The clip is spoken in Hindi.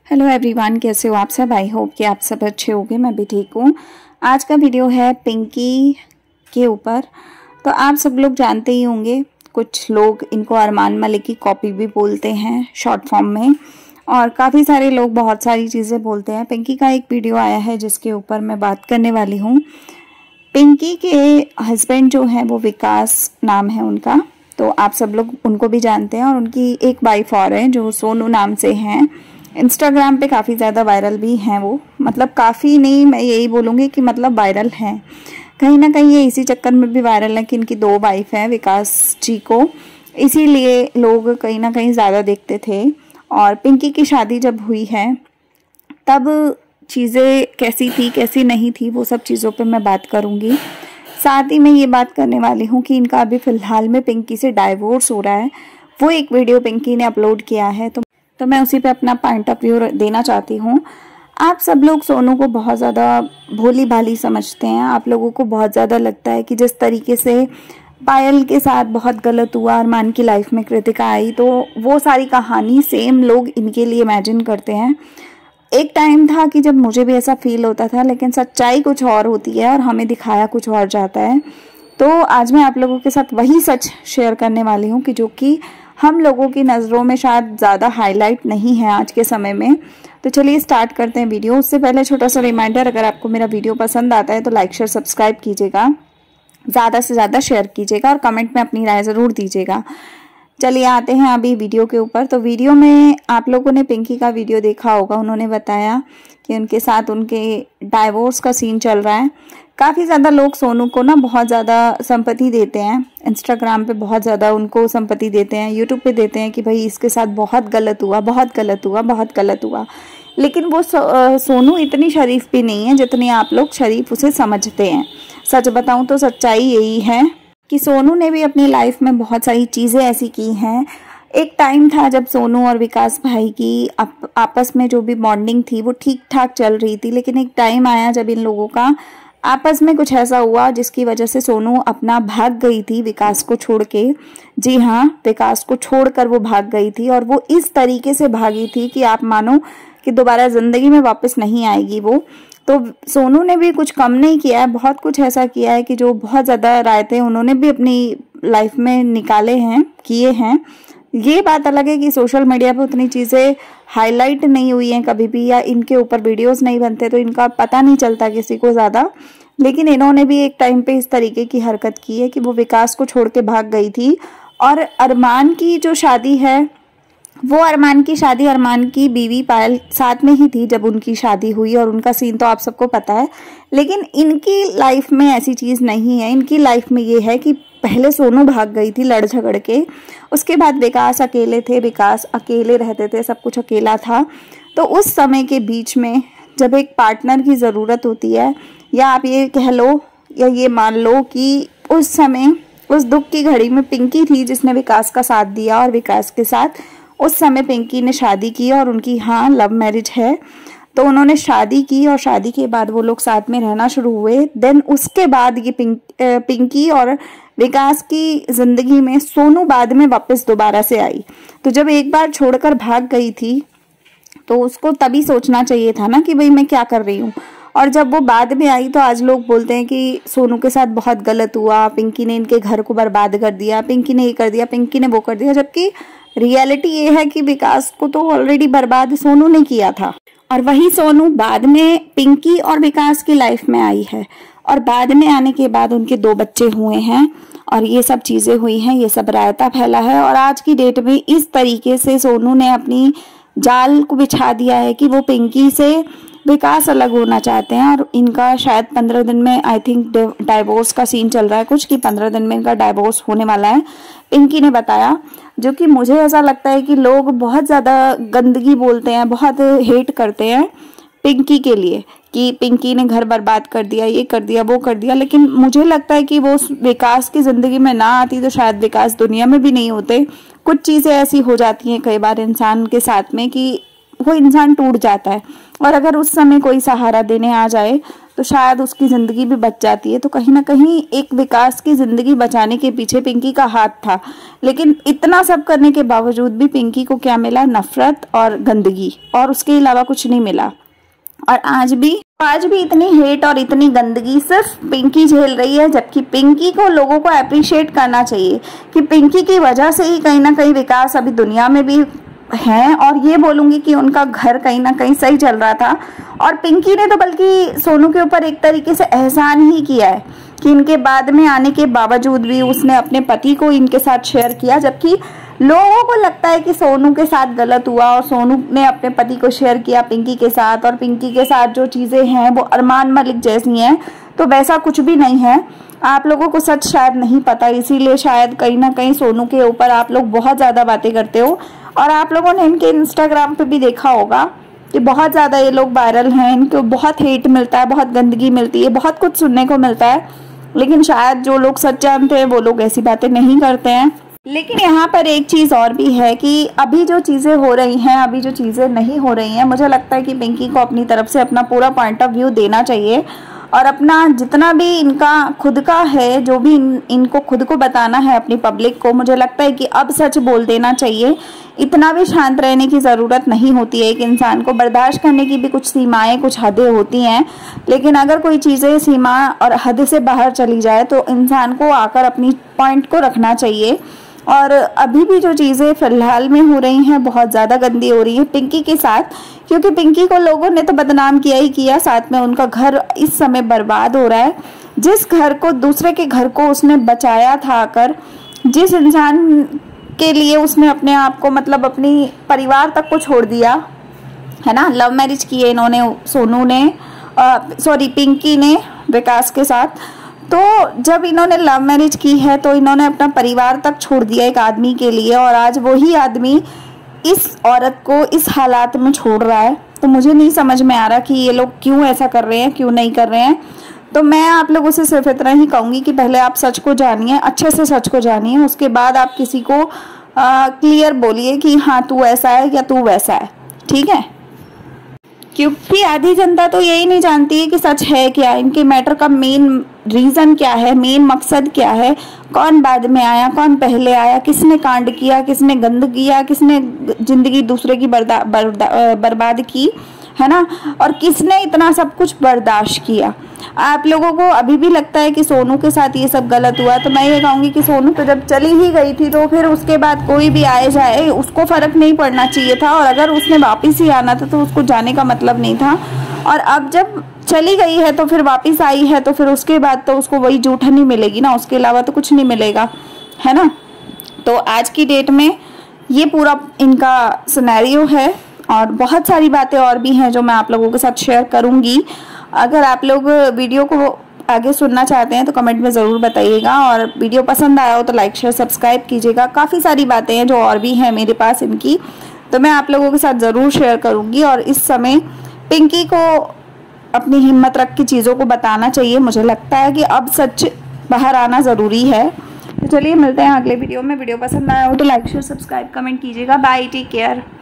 हेलो एवरीवन, कैसे हो आप सब। आई होप कि आप सब अच्छे होंगे। मैं भी ठीक हूँ। आज का वीडियो है पिंकी के ऊपर। तो आप सब लोग जानते ही होंगे, कुछ लोग इनको अरमान मलिक की कॉपी भी बोलते हैं शॉर्ट फॉर्म में, और काफ़ी सारे लोग बहुत सारी चीज़ें बोलते हैं। पिंकी का एक वीडियो आया है जिसके ऊपर मैं बात करने वाली हूँ। पिंकी के हस्बैंड जो हैं वो विकास नाम है उनका, तो आप सब लोग उनको भी जानते हैं। और उनकी एक वाइफ और है जो सोनू नाम से हैं। इंस्टाग्राम पे काफ़ी ज़्यादा वायरल भी हैं वो, मतलब काफ़ी नहीं, मैं यही बोलूँगी कि मतलब वायरल हैं। कहीं ना कहीं ये इसी चक्कर में भी वायरल है कि इनकी दो वाइफ हैं विकास जी को, इसीलिए लोग कहीं ना कहीं ज़्यादा देखते थे। और पिंकी की शादी जब हुई है तब चीज़ें कैसी थी कैसी नहीं थी, वो सब चीज़ों पे मैं बात करूँगी। साथ ही मैं ये बात करने वाली हूँ कि इनका अभी फ़िलहाल में पिंकी से डाइवोर्स हो रहा है। वो एक वीडियो पिंकी ने अपलोड किया है, तो मैं उसी पे अपना पॉइंट ऑफ व्यू देना चाहती हूँ। आप सब लोग सोनू को बहुत ज़्यादा भोली भाली समझते हैं। आप लोगों को बहुत ज़्यादा लगता है कि जिस तरीके से पायल के साथ बहुत गलत हुआ, अरमान की लाइफ में कृतिका आई, तो वो सारी कहानी सेम लोग इनके लिए इमेजिन करते हैं। एक टाइम था कि जब मुझे भी ऐसा फील होता था, लेकिन सच्चाई कुछ और होती है और हमें दिखाया कुछ और जाता है। तो आज मैं आप लोगों के साथ वही सच शेयर करने वाली हूँ कि जो कि हम लोगों की नज़रों में शायद ज़्यादा हाईलाइट नहीं है आज के समय में। तो चलिए स्टार्ट करते हैं वीडियो। उससे पहले छोटा सा रिमाइंडर, अगर आपको मेरा वीडियो पसंद आता है तो लाइक शेयर सब्सक्राइब कीजिएगा, ज़्यादा से ज़्यादा शेयर कीजिएगा और कमेंट में अपनी राय ज़रूर दीजिएगा। चलिए आते हैं अभी वीडियो के ऊपर। तो वीडियो में आप लोगों ने पिंकी का वीडियो देखा होगा। उन्होंने बताया कि उनके साथ उनके डाइवोर्स का सीन चल रहा है। काफ़ी ज़्यादा लोग सोनू को ना बहुत ज़्यादा संपत्ति देते हैं, इंस्टाग्राम पे बहुत ज़्यादा उनको संपत्ति देते हैं, यूट्यूब पे देते हैं कि भाई इसके साथ बहुत गलत हुआ, बहुत गलत हुआ, बहुत गलत हुआ। लेकिन वो सोनू इतनी शरीफ भी नहीं है जितनी आप लोग शरीफ उसे समझते हैं। सच बताऊं तो सच्चाई यही है कि सोनू ने भी अपनी लाइफ में बहुत सारी चीज़ें ऐसी की हैं। एक टाइम था जब सोनू और विकास भाई की आपस में जो भी बॉन्डिंग थी वो ठीक ठाक चल रही थी, लेकिन एक टाइम आया जब इन लोगों का आपस में कुछ ऐसा हुआ जिसकी वजह से सोनू अपना भाग गई थी विकास को छोड़ के। जी हाँ, विकास को छोड़कर वो भाग गई थी, और वो इस तरीके से भागी थी कि आप मानो कि दोबारा ज़िंदगी में वापस नहीं आएगी वो। तो सोनू ने भी कुछ कम नहीं किया है, बहुत कुछ ऐसा किया है कि जो बहुत ज़्यादा रायते उन्होंने भी अपनी लाइफ में निकाले हैं, किए हैं। ये बात अलग है कि सोशल मीडिया पे उतनी चीज़ें हाईलाइट नहीं हुई हैं कभी भी, या इनके ऊपर वीडियोस नहीं बनते तो इनका पता नहीं चलता किसी को ज़्यादा। लेकिन इन्होंने भी एक टाइम पे इस तरीके की हरकत की है कि वो विकास को छोड़ के भाग गई थी। और अरमान की जो शादी है, वो अरमान की शादी, अरमान की बीवी पायल साथ में ही थी जब उनकी शादी हुई, और उनका सीन तो आप सबको पता है। लेकिन इनकी लाइफ में ऐसी चीज़ नहीं है। इनकी लाइफ में ये है कि पहले सोनू भाग गई थी लड़ झगड़ के, उसके बाद विकास अकेले थे, विकास अकेले रहते थे, सब कुछ अकेला था। तो उस समय के बीच में जब एक पार्टनर की ज़रूरत होती है, या आप ये कह लो या ये मान लो कि उस समय उस दुख की घड़ी में पिंकी थी जिसने विकास का साथ दिया, और विकास के साथ उस समय पिंकी ने शादी की, और उनकी हाँ लव मैरिज है। तो उन्होंने शादी की और शादी के बाद वो लोग साथ में रहना शुरू हुए। देन उसके बाद ये पिंकी और विकास की ज़िंदगी में सोनू बाद में वापस दोबारा से आई। तो जब एक बार छोड़कर भाग गई थी तो उसको तभी सोचना चाहिए था ना कि भाई मैं क्या कर रही हूँ। और जब वो बाद में आई तो आज लोग बोलते हैं कि सोनू के साथ बहुत गलत हुआ, पिंकी ने इनके घर को बर्बाद कर दिया, पिंकी ने ये कर दिया, पिंकी ने वो कर दिया। जबकि रियलिटी ये है कि विकास को तो ऑलरेडी बर्बाद सोनू ने किया था, और वही सोनू बाद में पिंकी और विकास की लाइफ में आई है। और बाद में आने के बाद उनके 2 बच्चे हुए हैं, और ये सब चीज़ें हुई हैं, ये सब रायता फैला है। और आज की डेट में इस तरीके से सोनू ने अपनी जाल को बिछा दिया है कि वो पिंकी से विकास अलग होना चाहते हैं। और इनका शायद 15 दिन में, आई थिंक डाइवोर्स का सीन चल रहा है कुछ, कि 15 दिन में इनका डाइवोर्स होने वाला है, पिंकी ने बताया। जो कि मुझे ऐसा लगता है कि लोग बहुत ज़्यादा गंदगी बोलते हैं, बहुत हेट करते हैं पिंकी के लिए कि पिंकी ने घर बर्बाद कर दिया, ये कर दिया, वो कर दिया। लेकिन मुझे लगता है कि वो विकास की ज़िंदगी में ना आती तो शायद विकास दुनिया में भी नहीं होते। कुछ चीज़ें ऐसी हो जाती हैं कई बार इंसान के साथ में कि वो इंसान टूट जाता है, और अगर उस समय कोई सहारा देने आ जाए तो शायद उसकी ज़िंदगी भी बच जाती है। तो कहीं ना कहीं एक विकास की ज़िंदगी बचाने के पीछे पिंकी का हाथ था, लेकिन इतना सब करने के बावजूद भी पिंकी को क्या मिला? नफरत और गंदगी, और उसके अलावा कुछ नहीं मिला। और आज भी इतनी हेट और इतनी गंदगी सिर्फ पिंकी झेल रही है, जबकि पिंकी को लोगों को अप्रिशिएट करना चाहिए कि पिंकी की वजह से ही कहीं ना कहीं विकास अभी दुनिया में भी है। और ये बोलूँगी कि उनका घर कहीं ना कहीं सही चल रहा था, और पिंकी ने तो बल्कि सोनू के ऊपर एक तरीके से एहसान ही किया है कि इनके बाद में आने के बावजूद भी उसने अपने पति को इनके साथ शेयर किया, जबकि लोगों को लगता है कि सोनू के साथ गलत हुआ और सोनू ने अपने पति को शेयर किया पिंकी के साथ, और पिंकी के साथ जो चीज़ें हैं वो अरमान मलिक जैसी हैं। तो वैसा कुछ भी नहीं है। आप लोगों को सच शायद नहीं पता, इसीलिए शायद कहीं ना कहीं सोनू के ऊपर आप लोग बहुत ज़्यादा बातें करते हो। और आप लोगों ने इनके इंस्टाग्राम पे भी देखा होगा कि बहुत ज़्यादा ये लोग वायरल हैं, इनको बहुत हेट मिलता है, बहुत गंदगी मिलती है, बहुत कुछ सुनने को मिलता है। लेकिन शायद जो लोग सच जानते हैं वो लोग ऐसी बातें नहीं करते हैं। लेकिन यहाँ पर एक चीज़ और भी है कि अभी जो चीज़ें हो रही हैं, अभी जो चीज़ें नहीं हो रही हैं, मुझे लगता है कि पिंकी को अपनी तरफ से अपना पूरा पॉइंट ऑफ व्यू देना चाहिए, और अपना जितना भी इनका खुद का है, जो भी इनको खुद को बताना है अपनी पब्लिक को, मुझे लगता है कि अब सच बोल देना चाहिए। इतना भी शांत रहने की ज़रूरत नहीं होती है। एक इंसान को बर्दाश्त करने की भी कुछ सीमाएं, कुछ हदें होती हैं, लेकिन अगर कोई चीज़ें सीमा और हद से बाहर चली जाए तो इंसान को आकर अपनी पॉइंट को रखना चाहिए। और अभी भी जो चीज़ें फ़िलहाल में हो रही हैं बहुत ज़्यादा गंदी हो रही है पिंकी के साथ, क्योंकि पिंकी को लोगों ने तो बदनाम किया ही किया, साथ में उनका घर इस समय बर्बाद हो रहा है। जिस घर को, दूसरे के घर को उसने बचाया था आकर, जिस इंसान के लिए उसने अपने आप को, मतलब अपनी परिवार तक को छोड़ दिया है ना। लव मैरिज की है इन्होंने, सोनू ने पिंकी ने विकास के साथ। तो जब इन्होंने लव मैरिज की है तो इन्होंने अपना परिवार तक छोड़ दिया एक आदमी के लिए, और आज वही आदमी इस औरत को इस हालात में छोड़ रहा है। तो मुझे नहीं समझ में आ रहा कि ये लोग क्यों ऐसा कर रहे हैं, क्यों नहीं कर रहे हैं। तो मैं आप लोगों से सिर्फ इतना ही कहूँगी कि पहले आप सच को जानिए, अच्छे से सच को जानिए, उसके बाद आप किसी को क्लियर बोलिए कि हाँ तू ऐसा है या तू वैसा है, ठीक है। क्योंकि आधी जनता तो यही नहीं जानती है कि सच है क्या, इनके मैटर का मेन रीज़न क्या है, मेन मकसद क्या है, कौन बाद में आया, कौन पहले आया, किसने कांड किया, किसने गंद किया, किसने ज़िंदगी दूसरे की बर्बाद की, है ना, और किसने इतना सब कुछ बर्दाश्त किया। आप लोगों को अभी भी लगता है कि सोनू के साथ ये सब गलत हुआ, तो मैं ये कहूँगी कि सोनू तो जब चली ही गई थी तो फिर उसके बाद कोई भी आए जाए उसको फ़र्क नहीं पड़ना चाहिए था, और अगर उसने वापस ही आना था तो उसको जाने का मतलब नहीं था। और अब जब चली गई है तो फिर वापस आई है, तो फिर उसके बाद तो उसको वही जूठन ही मिलेगी ना, उसके अलावा तो कुछ नहीं मिलेगा, है ना। तो आज की डेट में ये पूरा इनका सिनेरियो है, और बहुत सारी बातें और भी हैं जो मैं आप लोगों के साथ शेयर करूंगी। अगर आप लोग वीडियो को आगे सुनना चाहते हैं तो कमेंट में ज़रूर बताइएगा, और वीडियो पसंद आया हो तो लाइक शेयर सब्सक्राइब कीजिएगा। काफ़ी सारी बातें हैं जो और भी हैं मेरे पास इनकी, तो मैं आप लोगों के साथ ज़रूर शेयर करूंगी। और इस समय पिंकी को अपनी हिम्मत रख के चीज़ों को बताना चाहिए। मुझे लगता है कि अब सच बाहर आना ज़रूरी है। तो चलिए मिलते हैं अगले वीडियो में। वीडियो पसंद आया हो तो लाइक शेयर सब्सक्राइब कमेंट कीजिएगा। Bye, take care.